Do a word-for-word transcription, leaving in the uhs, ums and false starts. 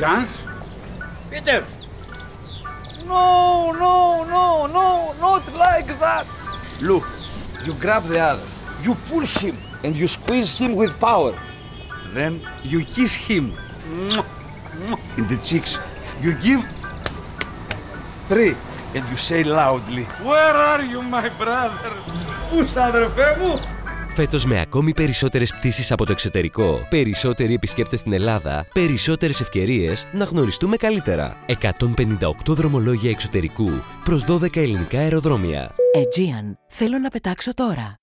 guns? Peter! No, no, no, no, not like that! Look, you grab the other, you pull him, and you squeeze him with power. Then you kiss him in the cheeks. You give three, and you say loudly, Where are you, my brother? Πούς, αδερφέ μου? Φέτος με ακόμη περισσότερες πτήσεις από το εξωτερικό, περισσότεροι επισκέπτες στην Ελλάδα, περισσότερες ευκαιρίες να γνωριστούμε καλύτερα. εκατόν πενήντα οκτώ δρομολόγια εξωτερικού προς δώδεκα ελληνικά αεροδρόμια. Aegean, θέλω να πετάξω τώρα.